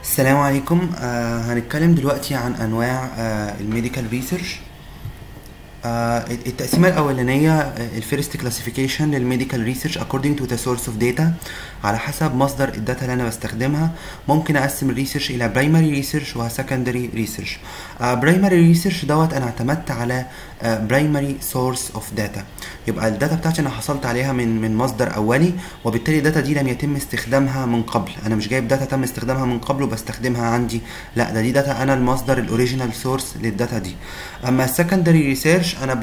السلام عليكم. هنتكلم دلوقتي عن انواع الميديكال ريسيرش. التقسيمة الأولانية الفيرست كلاسيفيكيشن للميديكال ريسيرش according to the source of data، على حسب مصدر الداتا اللي أنا بستخدمها. ممكن أقسم الريسيرش إلى برايمري ريسيرش وسكندري ريسيرش. برايمري ريسيرش دوت أنا اعتمدت على برايمري سورس اوف داتا، يبقى الداتا بتاعتي أنا حصلت عليها من مصدر أولي، وبالتالي الداتا دي لم يتم استخدامها من قبل. أنا مش جايب داتا تم استخدامها من قبل وبستخدمها عندي، لا، دي داتا أنا المصدر الأوريجينال سورس للداتا دي. أما السكندري ريسيرش انا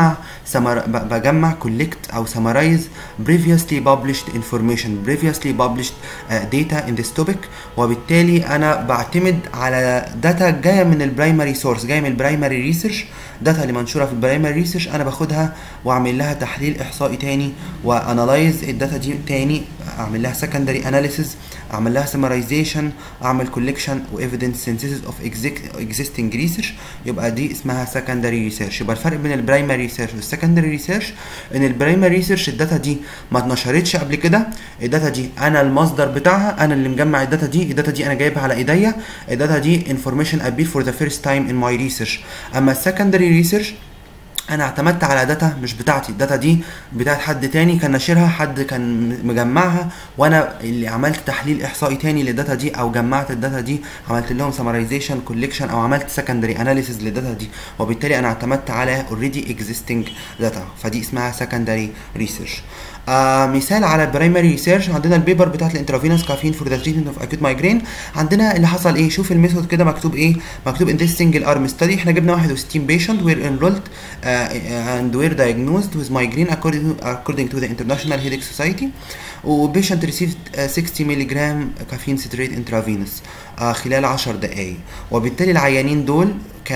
بجمع collect او summarize previously published information previously published data in this topic، وبالتالي انا بعتمد على داتا جايه من البرايمري سورس، جايه من البرايمري ريسيرش. داتا اللي منشوره في البرايمري ريسيرش انا باخدها واعمل لها تحليل احصائي تاني، وانالايز الداتا دي تاني، اعمل لها secondary analysis، اعمل لها summarization، اعمل collection و evidence synthesis of existing research. يبقى دي اسمها secondary research. يبقى الفرق بين البرايمري ريسيرش والسكندري ريسيرش ان البرايمري ريسيرش الداتا دي ما اتنشرتش قبل كده، الداتا دي انا المصدر بتاعها، انا اللي مجمع الداتا دي انا جايبها على ايديا، الداتا دي information appear for the first time in my research. اما السكندري ريسيرش انا اعتمدت على داتا مش بتاعتي، الداتا دي بتاعت حد تاني كان ناشرها، حد كان مجمعها، وانا اللي عملت تحليل احصائي تاني للداتا دي، او جمعت الداتا دي، عملت لهم سمرايزيشن كوليكشن، او عملت سكندري اناليسيز للداتا دي، وبالتالي انا اعتمدت على اوريدي اكزيستنج داتا، فدي اسمها سكندري ريسيرش. مثال على البرايمري ريسيرش، عندنا البيبر بتاعت الانترافينوس كافين فور ذا تريتمنت اوف اكيوت مايجرين. عندنا اللي حصل ايه، شوف الميثود كده مكتوب ايه، مكتوب ان ذيس سنجل ارم ستدي احنا جبنا 61 بيشنت وير انرولد and were diagnosed with migraine according to the International Headache Society، وبيشنت received 60 ملغ كافيين ستريت انترافينوس خلال 10 دقائق. وبالتالي العيانين دول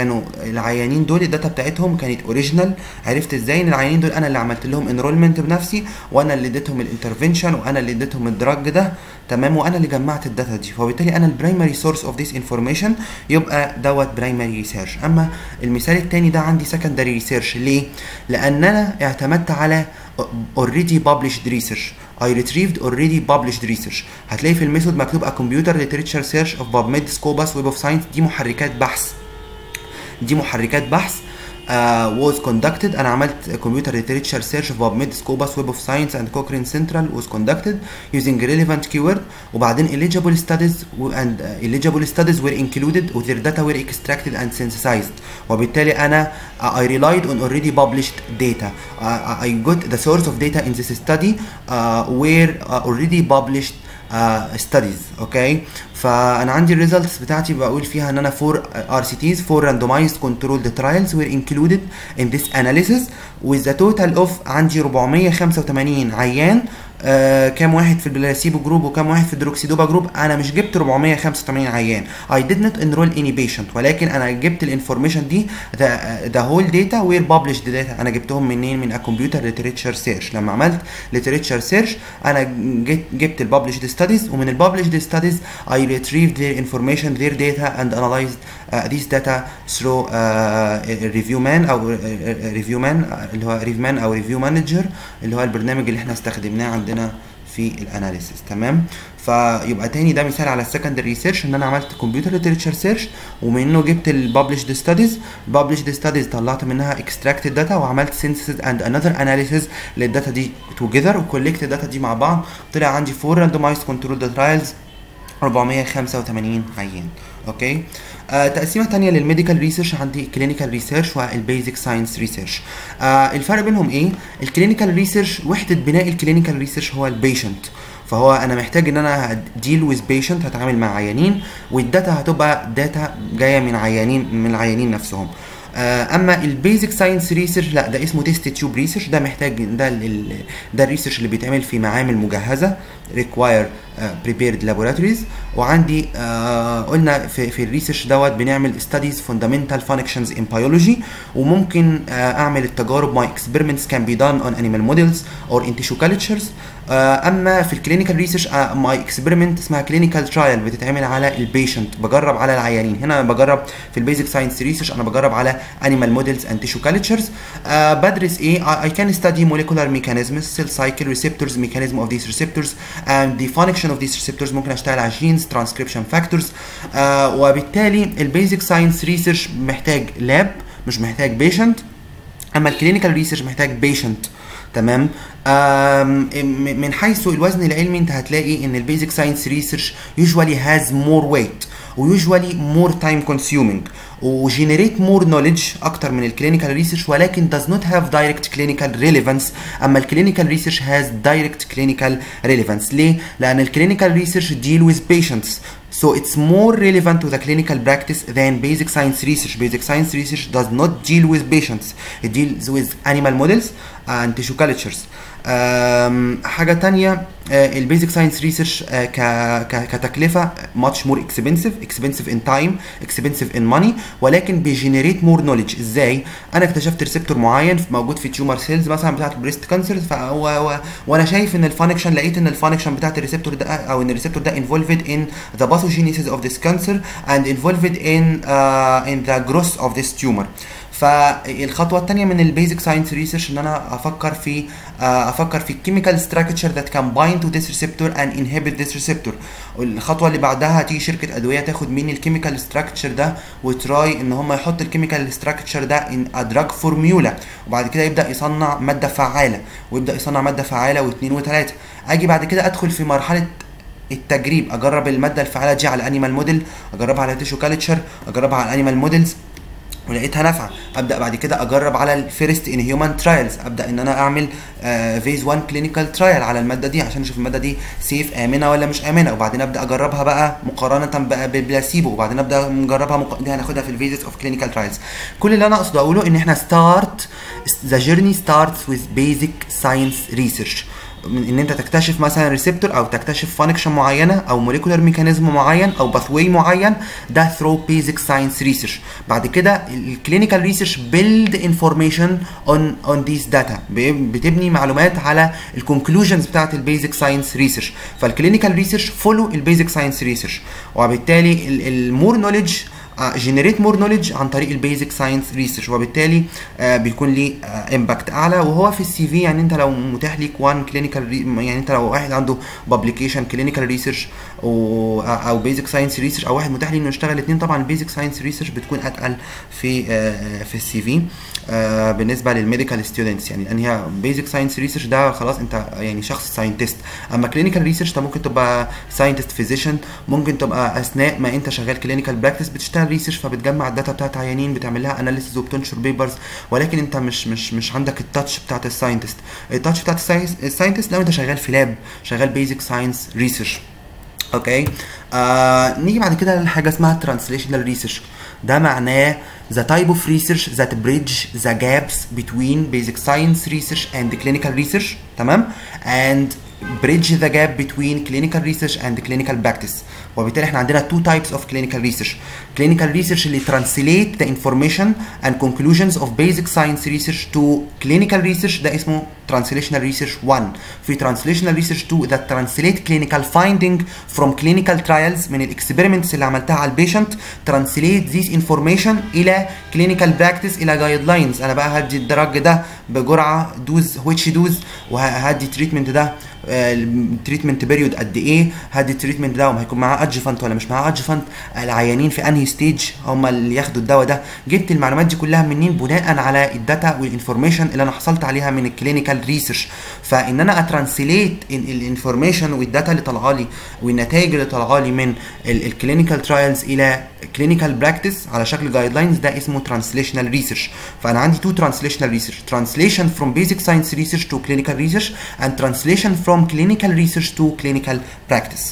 الداتا بتاعتهم كانت اوريجينال. عرفت ازاي ان العيانين دول انا اللي عملت لهم انرولمنت بنفسي، وانا اللي اديتهم الانترفنشن، وانا اللي اديتهم الدراج ده، تمام، وانا اللي جمعت الداتا دي، فبالتالي انا البرايمري سورس اوف ذيس انفورميشن، يبقى دوت برايمري ريسيرش. اما المثال الثاني ده عندي سكندري ريسيرش. ليه؟ لان انا اعتمدت على already published research. I retrieved already published research. هتلاقي في الميثود مكتوب a computer literature search of PubMed, Scopus, Web of Science. دي محركات بحث was conducted. انا عملت computer literature search of PubMed, Scopus, Web of Science and Cochrane Central was conducted using relevant keyword. وبعدين eligible studies were included with their data were extracted and synthesized. وبالتالي انا I relied on already published data. I got the source of data in this study were already published studies. اوكي، فانا عندي الريزلتس بتاعتي بقول فيها ان انا 4 RCTs 4 randomized controlled trials were included in this analysis with the total of عندي 485 عيان. كام واحد في البلاسيبو جروب وكام واحد في الدروكسيدوبا جروب؟ انا مش جبت 485 عيان. I did not enroll any patient، ولكن انا جبت الانفورميشن دي the whole data were published data. انا جبتهم منين؟ من computer literature search. لما عملت literature search انا جبت الببلشد ستاديز، ومن الببلشد ستاديز I retrieved their information their data and analyzed these data through review man او review man اللي هو ريفمان او ريفيو مانجر، اللي هو البرنامج اللي احنا استخدمناه عندنا في الاناليسيس. تمام، فيبقى تاني ده مثال على السكندري ريسيرش، ان انا عملت كمبيوتر ليتريتشر سيرش ومنه جبت الببلشد ستاديز طلعت منها اكستراكتد داتا، وعملت سينثيسيس اند انذر اناليسيس للداتا دي توجذر، وكولكت الداتا دي مع بعض، طلع عندي 4 راندومايزد كنترول ترايلز 485 عيان. اوكي، تقسيمه ثانيه للميديكال ريسيرش، عندي كلينيكال ريسيرش والبيزك ساينس ريسيرش. الفرق بينهم ايه؟ الكلينيكال ريسيرش وحده بناء الكلينيكال ريسيرش هو البيشنت، فهو انا محتاج ان انا ديل ويز بيشنت، هتعامل مع عيانين، والداتا هتبقى داتا جايه من العيانين نفسهم. اما البيزك ساينس ريسيرش لا، ده اسمه تيست تيوب ريسيرش، ده محتاج ده الريسيرش اللي بيتعمل في معامل مجهزه require prepared laboratories. وعندي قلنا في الريسيرش دوت بنعمل studies fundamental functions in biology، وممكن اعمل التجارب my experiments can be done on animal models or in tissue cultures. اما في الكلينيكال ريسيرش my experiment اسمها clinical trial، بتتعمل على البيشنت، بجرب على العيانين. هنا بجرب في البيزك ساينس ريسيرش انا بجرب على animal models and tissue cultures. بدرس ايه؟ I can study molecular mechanisms, cell cycle, receptors, mechanism of these receptors and the function function of these receptors، ممكن اشتغل على genes transcription factors. وبالتالي البيزك ساينس ريسيرش محتاج لاب مش محتاج بيشنت، اما الكلينيكال ريسيرش محتاج بيشنت. تمام. من حيث الوزن العلمي انت هتلاقي ان البيزك ساينس ريسيرش usually has more weight ويوجوالي more time consuming وجينيريت more knowledge اكتر من الكلينيكال ريسيرش، ولكن does not have direct clinical relevance. اما الكلينيكال ريسيرش has direct clinical relevance. ليه؟ لان الكلينيكال ريسيرش deal with patients so it's more relevant to the clinical practice than basic science research. Basic science research does not deal with patients, it deals with animal models and tissue cultures. حاجة تانية، البيزك ساينس ريسيرش كتكلفة much more expensive in time expensive in money، ولكن بيجنريت مور نوليدج. ازاي؟ انا اكتشفت ريسبتور معين موجود في تيومر سيلز مثلا بتاعت البريست كانسر، وانا شايف ان الفانكشن، لقيت ان الفانكشن بتاعت الريسبتور ده او ان الريسبتور ده involved in the pathogenesis of this cancer and involved in the growth of this tumor. فالخطوه الثانيه من البيزك ساينس ريسيرش ان انا افكر في الكيميكال ستراكشر ذات كان بايند تو ذيس ريسبتور اند انهبيت ذيس ريسبتور. الخطوه اللي بعدها تيجي شركه ادويه تاخد مني الكيميكال ستراكشر ده وتراي ان هم يحطوا الكيميكال ستراكشر ده ان ادراج فورميولا، وبعد كده يبدا يصنع ماده فعاله، ويبدا يصنع ماده فعاله واثنين وثلاثه. اجي بعد كده ادخل في مرحله التجريب، اجرب الماده الفعاله دي على انيمال موديل، اجربها على تيشو كالتشر، اجربها على انيمال موديلز ولقيتها نافعه، ابدا بعد كده اجرب على الفيرست ان هيومن ترايلز، ابدا ان انا اعمل فيز 1 كلينيكال ترايل على الماده دي عشان اشوف الماده دي سيف امنه ولا مش امنه، وبعدين ابدا اجربها بقى مقارنه بقى بالبلاسيبو، وبعدين ابدا نجربها دي هناخدها في الفيزز اوف كلينيكال ترايلز. كل اللي انا اقصد اقوله ان احنا ذا جيرني ستارتس وذ بيزك ساينس ريسيرش، ان انت تكتشف مثلا ريسبتور او تكتشف فانكشن معينه او موليكولار ميكانيزم معين او باثواي معين، ده ثرو بيزك ساينس ريسيرش. بعد كده الكلينيكال ريسيرش بيلد انفورميشن اون ذيس داتا، بتبني معلومات على الكونكلوجنز بتاعت البيزك ساينس ريسيرش. فالكلينيكال ريسيرش فولو البيزك ساينس ريسيرش، وبالتالي المور نوليدج جنريت مور نوليدج عن طريق البيزك ساينس ريسيرش، وبالتالي بيكون ليه امباكت اعلى. وهو في السي في يعني انت لو متاح ليك 1 كلينيكال، يعني انت لو واحد عنده بابليكيشن كلينيكال ريسيرش او بيزك ساينس ريسيرش، او واحد متاح ليه انه يشتغل الاثنين، طبعا البيزك ساينس ريسيرش بتكون اتقل في السي في بالنسبه للميديكال ستودنتس، يعني ان هي بيزك ساينس ريسيرش ده خلاص انت يعني شخص ساينتست. اما كلينيكال ريسيرش انت ممكن تبقى ساينتست فيزيشن، ممكن تبقى اثناء ما انت شغال كلينيكال براكتس بتشتغل ريسيرش، فبتجمع الداتا بتاعت عيانين، بتعمل لها اناليسيز وبتنشر بيبرز، ولكن انت مش عندك التاتش بتاعت الساينتست. التاتش بتاعت الساينتست لو انت شغال في لاب، شغال بيزك ساينس ريسيرش. اوكي. نيجي بعد كده لحاجه اسمها ترانسليشنال ريسيرش. ده معناه the type of research that bridge the gaps between basic science research and clinical research. تمام. and bridge the gap between clinical research and clinical practice. وبالتالي احنا عندنا two types of clinical research. clinical research اللي translate the information and conclusions of basic science research to clinical research، ده اسمه translational research 1. في translational research 2 that translate clinical finding from clinical trials من الاكسبيرمنتس اللي عملتها على البيشنت، translate this information الى clinical practice الى guidelines. انا بقى هدي الدرج ده بجرعه دوز which دوز، وهدي التريتمنت ده التريتمنت بيريود قد ايه، هدي التريتمنت ده وهيكون معاه ادجفانت ولا مش معاه ادجفانت، العيانين في انهي ستيج هم اللي ياخدوا الدواء ده. جبت المعلومات دي كلها منين؟ بناء على الداتا والانفورميشن اللي انا حصلت عليها من الكلينيكال ريسيرش. فان انا اترانسليت الانفورميشن والداتا اللي طالعه لي والنتائج اللي طالعه لي من الكلينيكال ترايلز الى كلينيكال براكتس على شكل جايد لاينز، ده اسمه ترانسليشنال ريسيرش. فانا عندي تو ترانسليشنال ريسيرش، ترانسليشن فروم بيزك ساينس ريسيرش تو كلينيكال ريسيرش اند ترانسليشن فروم clinical research to clinical practice.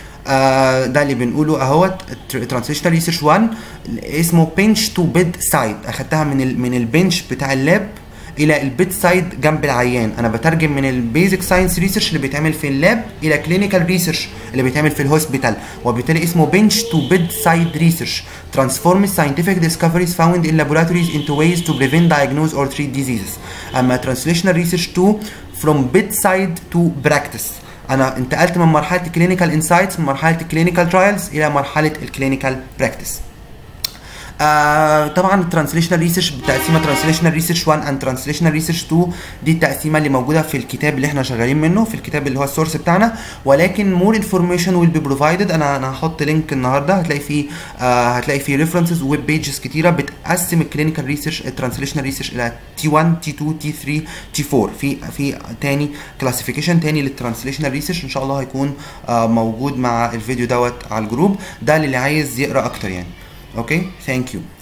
ده اللي بنقوله اهوت translational research 1 اسمه bench to bedside. اخدتها من البنش بتاع اللاب الى البيد سايد جنب العيان. انا بترجم من البيزك ساينس ريسيرش اللي بيتعمل في اللاب الى كلينيكال ريسيرش اللي بيتعمل في الهوسبيتال، وبالتالي اسمه bench to bedside research transforms scientific discoveries found in laboratories into ways to prevent, diagnose or treat diseases. اما translational research 2 from bedside to practice، انا انتقلت من مرحله الكلينيكال انسايتس، من مرحله الكلينيكال ترايلز الى مرحله الكلينيكال براكتس. طبعا الترانسليشنال ريسيرش بالتقسيمه ترانسليشنال ريسيرش 1 اند ترانسليشنال ريسيرش 2 دي التقسيمه اللي موجوده في الكتاب اللي احنا شغالين منه، في الكتاب اللي هو السورس بتاعنا. ولكن مور انفورميشن ويل بي بروفايدد. انا هحط لينك النهارده هتلاقي فيه ريفرنسز ويب بيجز كتيره بتقسم الكلينيكال ريسيرش الترانسليشنال ريسيرش الى تي 1 تي 2 تي 3 تي 4. في تاني كلاسيفيكيشن تاني للترانسليشنال ريسيرش ان شاء الله هيكون موجود مع الفيديو دوت على الجروب ده اللي عايز يقرا اكتر يعني. اوكي ثانك يو.